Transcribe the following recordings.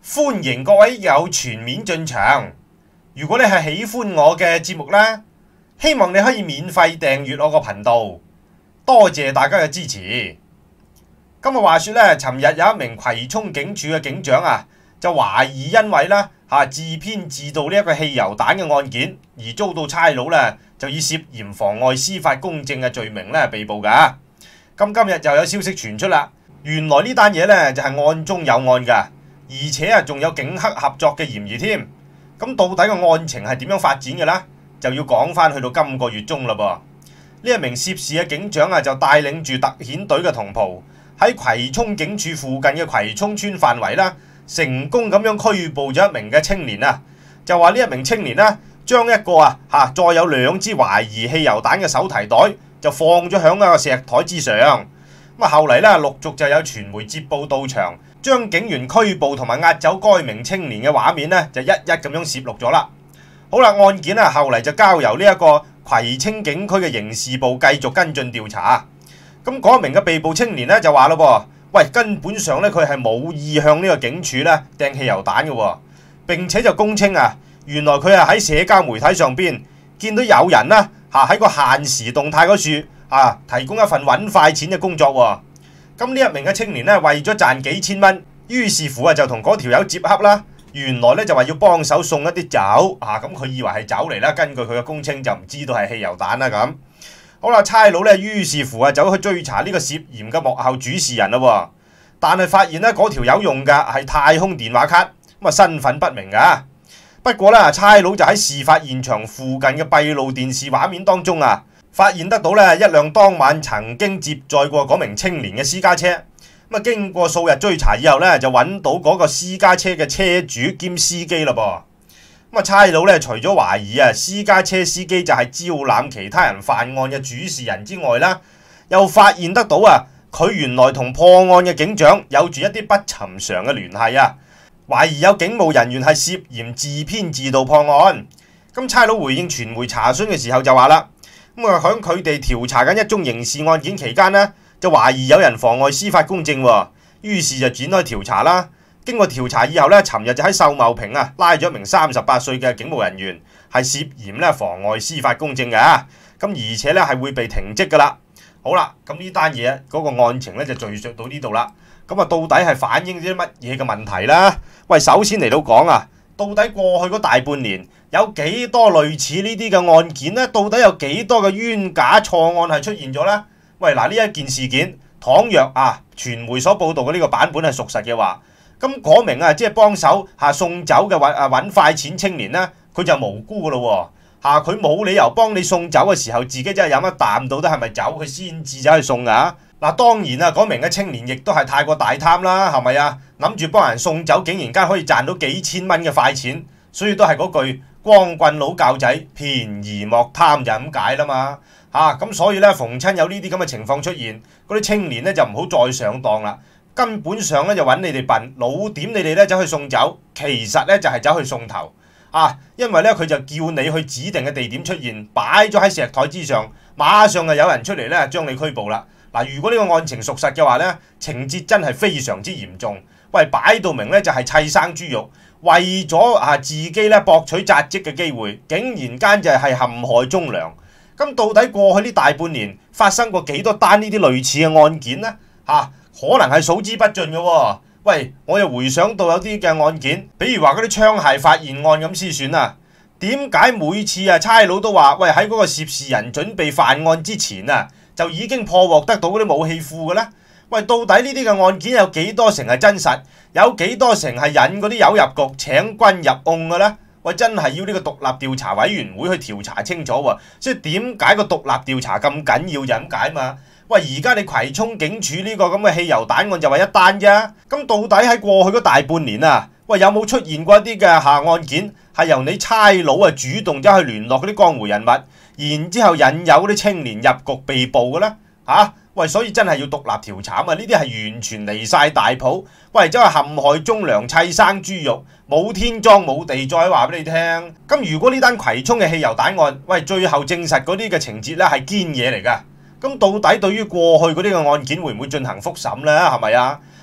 歡迎各位有全面進場。如果你係喜歡我嘅節目呢，希望你可以免費訂閱我個頻道。多謝大家嘅支持。今日話說呢，尋日有一名葵涌警署嘅警長啊，就懷疑因為呢自編自導呢一個汽油彈嘅案件，而遭到差佬呢就以涉嫌妨礙司法公正嘅罪名呢被捕噶。咁今日就有消息傳出啦，原來呢單嘢呢就係案中有案噶。而且仲有警黑合作嘅嫌疑添。咁到底個案情係點樣發展嘅呢？就要講翻去到今個月中啦噃。呢一名涉事嘅警長就帶領住特遣隊嘅同袍喺葵涌警署附近嘅葵涌村範圍啦，成功咁樣拘捕咗一名嘅青年啊。就話呢一名青年將一個再有2支懷疑汽油彈嘅手提袋就放咗響一個石台之上。咁後嚟陸續就有傳媒接報到場，將警員拘捕同埋押走該名青年嘅畫面就一一咁樣攝錄咗啦。好啦，案件後嚟就交由呢一個葵青警區嘅刑事部繼續跟進調查。咁嗰名嘅被捕青年就話咯噃，喂，根本上佢係冇意向呢個警署掟汽油彈嘅，並且就供稱原來佢係喺社交媒體上邊見到有人喺個限時動態嗰處提供一份揾快錢嘅工作喎。咁呢一名嘅青年為咗賺幾千蚊，於是乎就同嗰條友接洽啦。原來就話要幫手送一啲酒咁佢以為係酒嚟啦，根據佢嘅供稱就唔知道係汽油彈啦咁。好啦，差佬於是乎走去追查呢個涉嫌嘅幕後主事人啦。但係發現嗰條友用嘅係太空電話卡，咁身份不明噶。不過差佬就喺事發現場附近嘅閉路電視畫面當中發現得到一輛當晚曾經接載過嗰名青年嘅私家車。咁經過數日追查以後就揾到嗰個私家車嘅車主兼司機啦噃。咁差佬除咗懷疑私家車司機就係招攬其他人犯案嘅主事人之外又發現得到佢原來同破案嘅警長有住一啲不尋常嘅聯繫懷疑有警務人員係涉嫌自編自導破案。咁差佬回應傳媒查詢嘅時候就話啦，響佢哋調查緊一宗刑事案件期間就懷疑有人妨礙司法公正，於是就展開調查啦。經過調查以後尋日就喺秀茂坪拉咗一名38歲嘅警務人員，係涉嫌妨礙司法公正嘅。咁而且係會被停職噶啦。好啦，咁呢單嘢嗰個案情就敘述到呢度啦。咁到底係反映啲乜嘢嘅問題啦？喂，首先嚟到講到底過去嗰大半年有幾多類似呢啲嘅案件呢？到底有幾多嘅冤假錯案係出現咗呢？喂，嗱，呢一件事件，倘若傳媒所報道嘅呢個版本係屬實嘅話，咁嗰名即係幫手送酒嘅揾快錢青年佢就無辜噶咯喎。佢冇理由幫你送酒嘅時候，自己真係飲一啖到底係咪酒，佢先至走去送噶。嗱，當然嗰名嘅青年亦都係太過大貪啦，係咪諗住幫人送酒，竟然間可以賺到幾千蚊嘅快錢，所以都係嗰句光棍佬教仔，便宜莫貪就咁解啦嘛。咁所以逢親有呢啲咁嘅情況出現，嗰啲青年就唔好再上當啦。根本上就揾你哋笨，老點你哋走去送酒，其實就係走去送頭因為佢就叫你去指定嘅地點出現，擺咗喺石台之上，馬上就有人出嚟將你拘捕啦。嗱，如果呢個案情屬實嘅話情節真係非常之嚴重。喂，擺到明就係砌生豬肉，為咗自己博取扎職嘅機會，竟然間就係陷害忠良。咁到底過去呢大半年發生過幾多單呢啲類似嘅案件呢？可能係數之不盡嘅喎。喂，我又回想到有啲嘅案件，比如話嗰啲槍械發現案咁先算點解每次差佬都話喂，喺嗰個涉事人準備犯案之前就已經破獲得到嗰啲武器庫嘅呢？喂，到底呢啲嘅案件有幾多成係真實？有幾多成係引嗰啲友入局請君入瓮嘅呢？喂，真係要呢個獨立調查委員會去調查清楚喎。所以點解個獨立調查咁緊要就咁解嘛？喂，而家你葵涌警署呢個咁嘅汽油彈案就話一單啫。咁到底喺過去嗰大半年喂，有冇出現過一啲嘅案件係由你差佬主動走去聯絡嗰啲江湖人物，然之後引誘嗰啲青年入局被捕嘅呢？喂，所以真係要獨立調查呢啲係完全離晒大譜。喂，真係陷害忠良、砌生豬肉，冇天莊冇地再話俾你聽。咁如果呢單葵涌嘅汽油彈案，喂，最後證實嗰啲嘅情節係堅嘢嚟噶，咁到底對於過去嗰啲嘅案件會唔會進行復審呢？係咪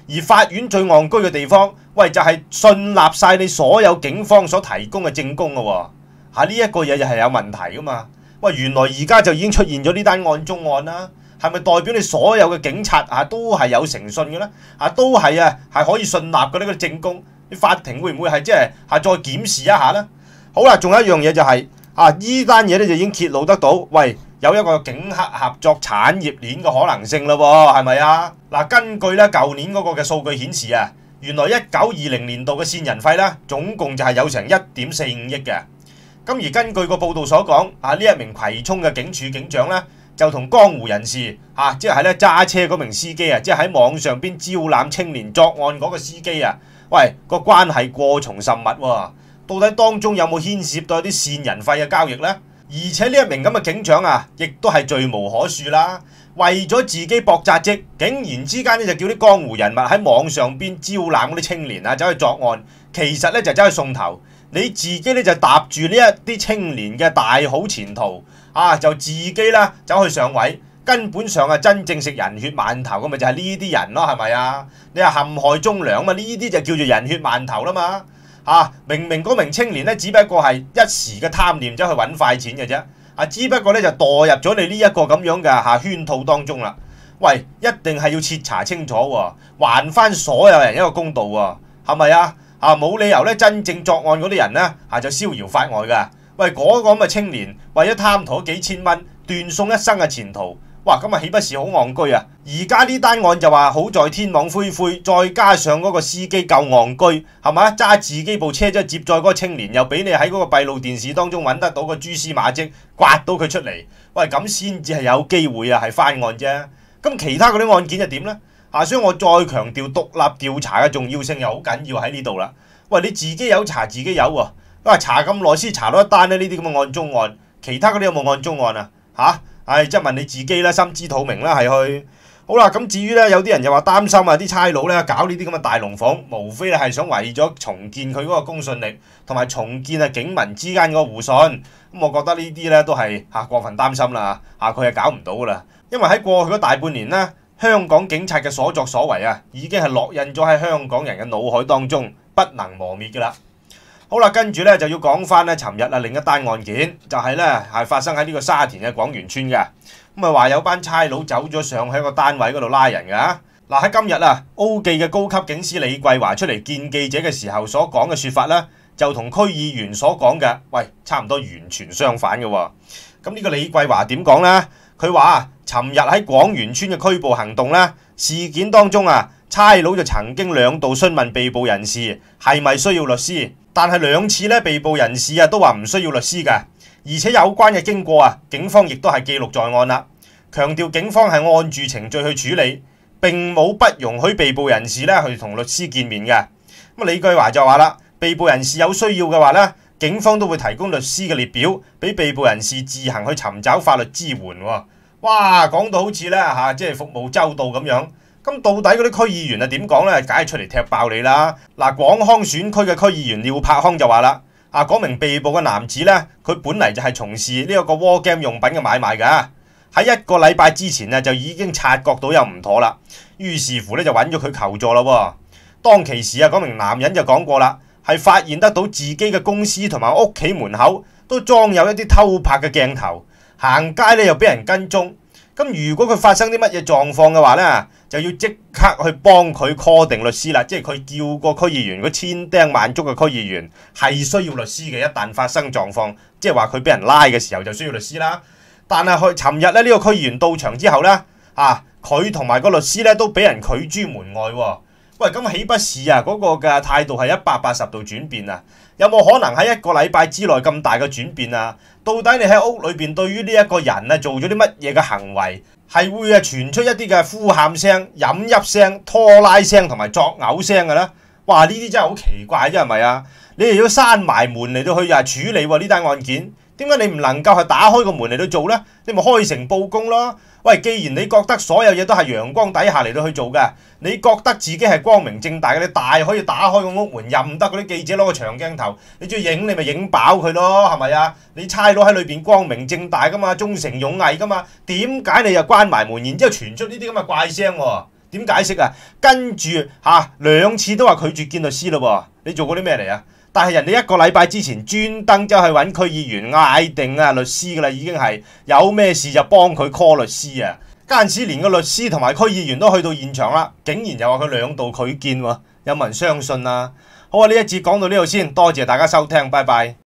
而法院最戇居嘅地方，喂就係信納晒你所有警方所提供嘅證供嘅喎，呢一個嘢就係有問題噶嘛。喂，原來而家就已經出現咗呢單案中案啦，係咪代表你所有嘅警察都係有誠信嘅咧？都係可以信納嘅呢個證供？啲法庭會唔會係即係再檢視一下咧？好啦，仲有一樣嘢就係呢單嘢咧就已經揭露得到，喂有一個警黑合作產業鏈嘅可能性啦喎，係咪啊？嗱，根據咧舊年嗰個嘅數據顯示原來1920年度嘅線人費咧總共就係有成1.45億嘅。咁而根據個報道所講，呢一名葵涌嘅警署警長咧就同江湖人士即係咧揸車嗰名司機即係喺網上邊招攬青年作案嗰個司機喂個關係過從甚密喎。到底當中有冇牽涉到一啲線人費嘅交易呢？而且呢一名咁嘅警長亦都係罪無可恕啦。為咗自己博紮職，竟然之間咧就叫啲江湖人物喺網上邊招攬嗰啲青年走去作案，其實咧就走去送頭。你自己咧就搭住呢一啲青年嘅大好前途就自己啦走去上位，根本上真正食人血饅頭嘅咪就係呢啲人咯，係咪啊？你話陷害忠良嘛？呢啲就叫做人血饅頭啦嘛。明明嗰名青年咧，只不過係一時嘅貪念走去揾快錢嘅啫，只不過咧就墮入咗你呢一個咁樣嘅圈套當中啦。喂，一定係要徹查清楚喎，還翻所有人一個公道喎，係咪啊？冇理由咧真正作案嗰啲人咧就逍遙法外㗎。喂，嗰個咁嘅青年為咗貪圖幾千蚊，斷送一生嘅前途。哇，咁豈不是好戇居啊？而家呢單案就話好在天網恢恢，再加上嗰個司機夠戇居，係咪？揸自己部車接載嗰個青年，又俾你喺嗰個閉路電視當中揾得到個蛛絲馬跡，刮到佢出嚟。喂，咁先至係有機會係翻案啫。咁其他嗰啲案件就點呢？所以我再強調獨立調查嘅重要性又好緊要喺呢度啦。喂，你自己有查自己有喎，查咁耐先查到一單呢啲咁嘅案中案，其他嗰啲有冇案中案即係問你自己啦，心知肚明啦，係去好啦。咁至於咧，有啲人又話擔心啲差佬咧搞呢啲咁嘅大龍鳳，無非咧係想為咗重建佢嗰個公信力，同埋重建警民之間嗰個互信。咁我覺得呢啲咧都係過分擔心啦，佢係搞唔到噶啦。因為喺過去嗰大半年呢，香港警察嘅所作所為已經係烙印咗喺香港人嘅腦海當中，不能磨滅噶啦。好啦，跟住咧就要講翻咧，尋日另一單案件就係咧係發生喺呢個沙田嘅廣源村嘅。咁話有班差佬走咗上去一個單位嗰度拉人嘅。喺今日歐記嘅高級警司李桂華出嚟見記者嘅時候所講嘅說法咧，就同區議員所講嘅差唔多完全相反嘅。咁呢個李桂華點講呢？佢話尋日喺廣源村嘅拘捕行動咧，事件當中差佬就曾經2度詢問被捕人士係咪需要律師。但係2次咧，被捕人士都話唔需要律師嘅，而且有關嘅經過警方亦都係記錄在案啦。強調警方係按住程序去處理，並冇不容許被捕人士咧去同律師見面嘅。咁李桂華就話啦，被捕人士有需要嘅話咧，警方都會提供律師嘅列表俾被捕人士自行去尋找法律支援。哇，講到好似咧即係服務周到咁樣。咁到底嗰啲區議員點講呢？梗係出嚟踢爆你啦！廣康選區嘅區議員廖柏康就話啦，嗰名被捕嘅男子呢，佢本嚟就係從事呢一個 war game 用品嘅買賣㗎，喺1個禮拜之前就已經察覺到有唔妥啦，於是乎呢就揾咗佢求助啦。當其時嗰名男人就講過啦，係發現得到自己嘅公司同埋屋企門口都裝有一啲偷拍嘅鏡頭，行街呢又俾人跟蹤。咁如果佢發生啲乜嘢狀況嘅話呢，就要即刻去幫佢 call 定律師啦，即係佢叫個區議員，嗰千叮萬囑嘅區議員係需要律師嘅。一旦發生狀況，即係話佢俾人拉嘅時候就需要律師啦。但係尋日呢個區議員到場之後呢，佢同埋個律師呢都俾人拒諸門外喎。喂，咁豈不是嗰個嘅態度係180度轉變啊？有冇可能喺1個禮拜之內咁大嘅轉變啊？到底你喺屋裏邊對於呢一個人做咗啲乜嘢嘅行為，係會傳出一啲嘅呼喊聲、飲泣聲、拖拉聲同埋作嘔聲嘅咧？哇！呢啲真係好奇怪啫，係咪啊？你哋要閂埋門嚟到去處理呢單案件，點解你唔能夠係打開個門嚟到做呢？你咪開誠佈公咯。喂，既然你覺得所有嘢都係陽光底下嚟到去做嘅，你覺得自己係光明正大嘅，你大可以打開個屋門，任得嗰啲記者攞個長鏡頭，你中意影你咪影飽佢咯，係咪啊？你差佬喺裏邊光明正大噶嘛，忠誠勇毅噶嘛，點解你又關埋門，然之後傳出呢啲咁嘅怪聲喎？ 點解釋啊？跟住2次都話拒絕見律師咯喎，你做過啲咩嚟啊？但係人哋1個禮拜之前專登走去揾區議員嗌定律師噶啦，已經係有咩事就幫佢 call 律師啊！間此連個律師同埋區議員都去到現場啦，竟然又話佢2度拒見喎，有冇人相信啊？好啊，呢一節講到呢度先，多謝大家收聽，拜拜。